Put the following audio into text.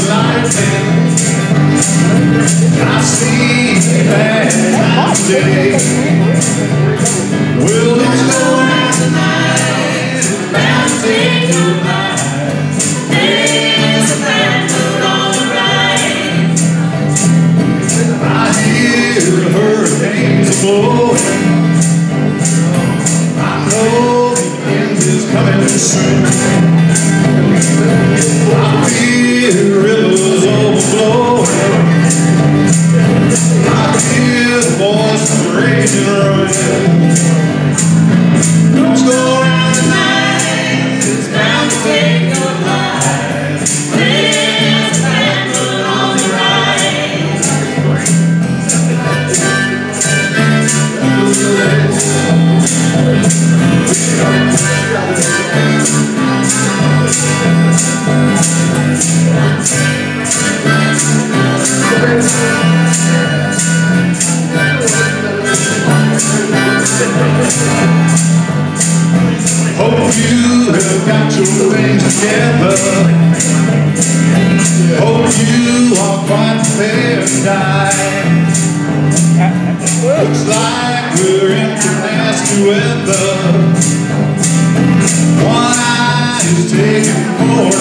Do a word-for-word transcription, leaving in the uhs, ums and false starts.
lightning. I see bad times today. Well, it's going tonight. It's bound to take your life. There's a bad mood on the rise. I hear the hurricanes are blowing. I know the end is coming soon. I feel rivers overflowing. I hear the voice of raging rain. Don't go around the night, it's bound to take your life. There's a bad mood on the rise. Hope you have got your things together. Hope you are quite prepared to die. Looks like we're in for nasty weather. One eye is taking more